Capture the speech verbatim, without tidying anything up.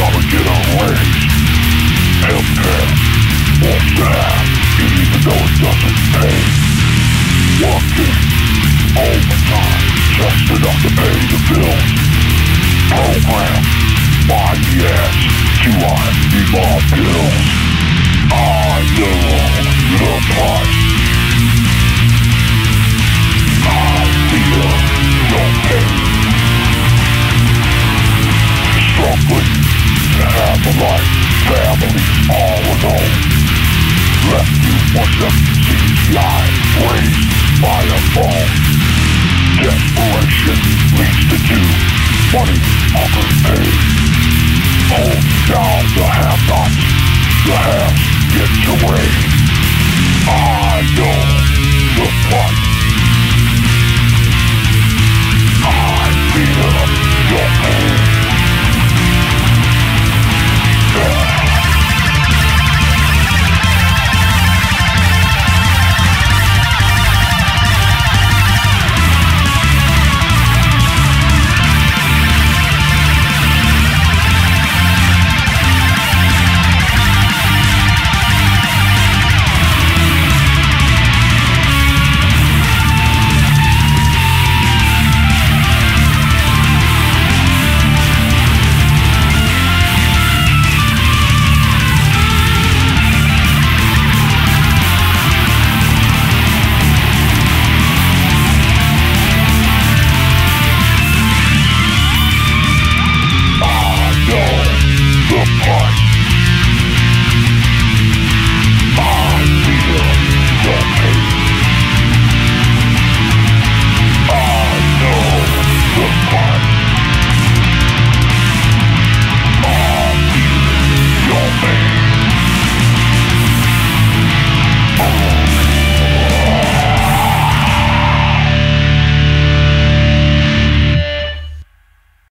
Probably get a raise. Healthcare won't staff, even though it doesn't pay. Working overtime, just enough to pay the bills. Program my ass to I need more pills. I know the price. I feel no pain. Struggling to have a life, families all alone. Left you for some C G I, raised by a phone. Desperation leads to two, money, hunger, pain. Hold down the have-nots, the haves get to reign.